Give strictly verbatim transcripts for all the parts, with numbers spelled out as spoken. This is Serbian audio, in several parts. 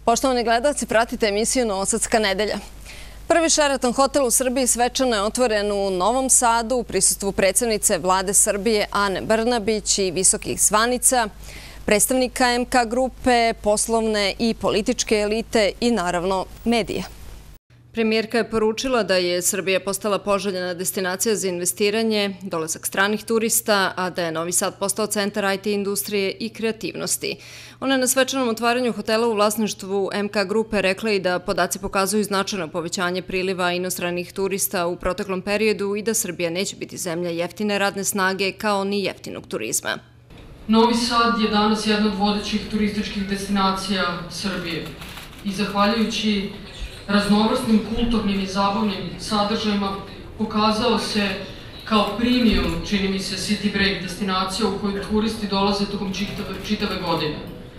Poštovani gledalci, pratite emisiju Novosadska nedelja. Prvi Sheraton hotel u Srbiji svečano je otvoren u Novom Sadu u prisustvu predsednice Vlade Srbije Ane Brnabić i visokih zvanica, predstavnika M K grupe, poslovne i političke elite i naravno medija. Premijerka je poručila da je Srbija postala poželjena destinacija za investiranje, dolazak stranih turista, a da je Novi Sad postao centar I T industrije i kreativnosti. Ona je na svečanom otvaranju hotela u vlasništvu M K grupe rekla i da podaci pokazuju značajno povećanje priliva inostranih turista u proteklom periodu i da Srbija neće biti zemlja jeftine radne snage kao ni jeftinog turizma. Novi Sad je danas jedna od vodećih turističkih destinacija Srbije i zahvaljujući raznovrsnim kulturnim i zabavnim sadržajima pokazao se kao premium, čini mi se, city break destinacija u kojoj turisti dolaze tokom čitave godine.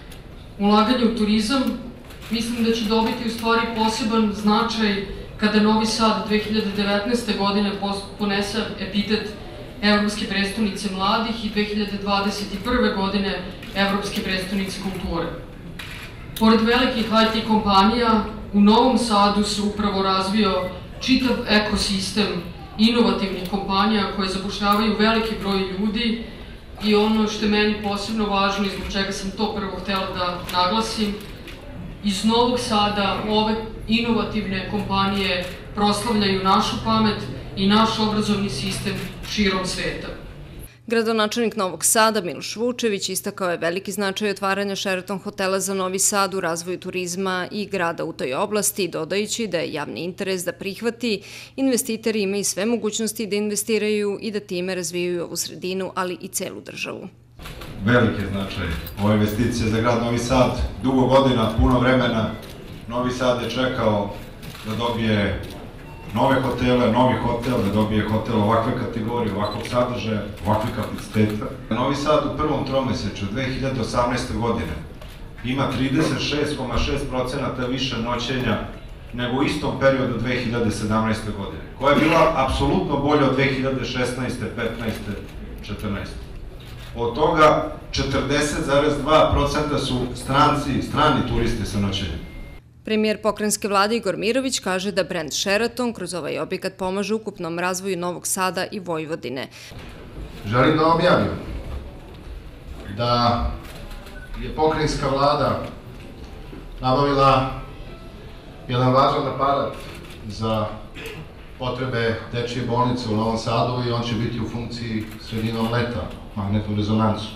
Ulaganje u turizam mislim da će dobiti u stvari poseban značaj kada Novi Sad dve hiljade devetnaeste. godine ponese epitet Evropske prestonice mladih i dve hiljade dvadeset prve. godine Evropske prestonice kulture. Pored velikih I T kompanija, u Novom Sadu se upravo razvio čitav ekosistem inovativnih kompanija koje zapošljavaju veliki broj ljudi i ono što je meni posebno važno i zbog čega sam to prvo htela da naglasim, iz Novog Sada ove inovativne kompanije proslavljaju našu pamet i naš obrazovni sistem širom sveta. Gradonačelnik Novog Sada Miloš Vučević istakao je veliki značaj otvaranja Sheraton hotela za Novi Sad u razvoju turizma i grada u toj oblasti, dodajući da je javni interes da prihvati, investitori imaju sve mogućnosti da investiraju i da time razvijaju ovu sredinu, ali i celu državu. Veliki je značaj ove investicije za grad Novi Sad. Dugo godina, puno vremena, Novi Sad je čekao da dobije nove hotele, novi hotel, da dobije hotel ovakve kategorije, ovakvog sadržaja, ovakve kapaciteta. Novi Sad u prvom tromesečju dve hiljade osamnaeste. godine ima trideset šest zarez šest posto više noćenja nego u istom periodu dve hiljade sedamnaeste. godine, koja je bila apsolutno bolja od dve hiljade šesnaeste, petnaeste, četrnaeste. Od toga četrdeset zarez dva posto su stranci, strani turisti sa noćenjem. Premijer pokrajinske vlade Igor Mirović kaže da brend Sheraton kroz ovaj objekat pomaže ukupnom razvoju Novog Sada i Vojvodine. Želim da objavim da je pokrajinska vlada nabavila jedan važan aparat za potrebe dečije bolnice u Novom Sadu i on će biti u funkciji sredinom leta, magnetnu rezonancu.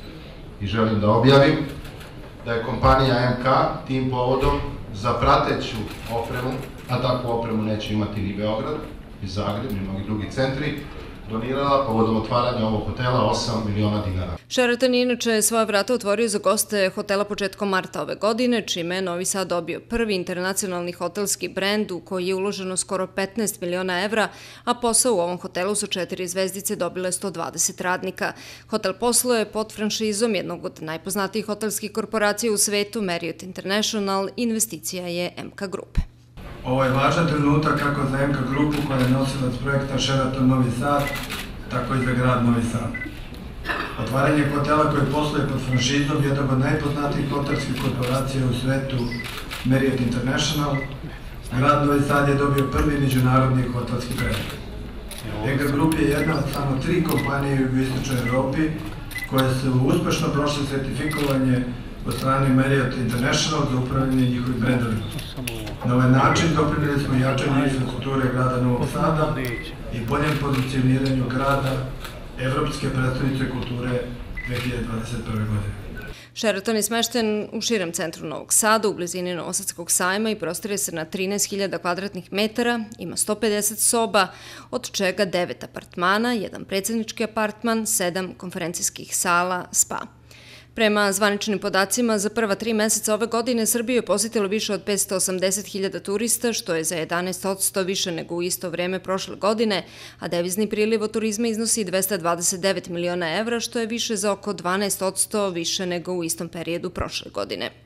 I želim da objavim da je kompanija M K tim povodom za prateću opremu, a takvu opremu neće imati ni Beograd, ni Zagreb, ni mnogi drugi centri, donirala povodom otvaranja ovog hotela osam miliona dinara. Sheraton je inače svoja vrata otvorio za goste hotela početkom marta ove godine, čime je Novi Sad dobio prvi internacionalni hotelski brend u koji je uloženo skoro petnaest miliona evra, a posao u ovom hotelu su četiri zvezdice dobile sto dvadeset radnika. Hotel posluje pod franšizom jednog od najpoznatijih hotelskih korporacija u svetu, Marriott International, investicija je M K grupe. Ovo je važan trenutak kako za M K grupu koja je nosilac projekta Sheraton Novi Sad, tako i za grad Novi Sad. Otvaranje hotela koji posluje pod franšizom jednog od najpoznatijih hotelskih korporacija u svetu, Marriott International, grad Novi Sad je dobio prvi međunarodni hotelski brend. M K grupa je jedna od samo tri kompanije u istočnoj Evropi koje su uspešno prošle sertifikovanje od strane Marriott International za upravljanje njihovih brendovima. Na ovaj način doprineli smo jačanju infrastrukture grada Novog Sada i boljem pozicioniranju grada Evropske prestonice kulture dve hiljade dvadeset prve. godine. Sheraton je smešten u širem centru Novog Sada, u blizini Novosadskog sajma i prostire se na trinaest hiljada kvadratnih metara, ima sto pedeset soba, od čega devet apartmana, jedan predsjednički apartman, sedam konferencijskih sala, spa. Prema zvaničnim podacima, za prva tri meseca ove godine Srbiju je posjetilo više od petsto osamdeset hiljada turista, što je za jedanaest posto više nego u isto vreme prošle godine, a devizni priliv od turizma iznosi dvesta dvadeset devet miliona evra, što je više za oko dvanaest posto više nego u istom periodu prošle godine.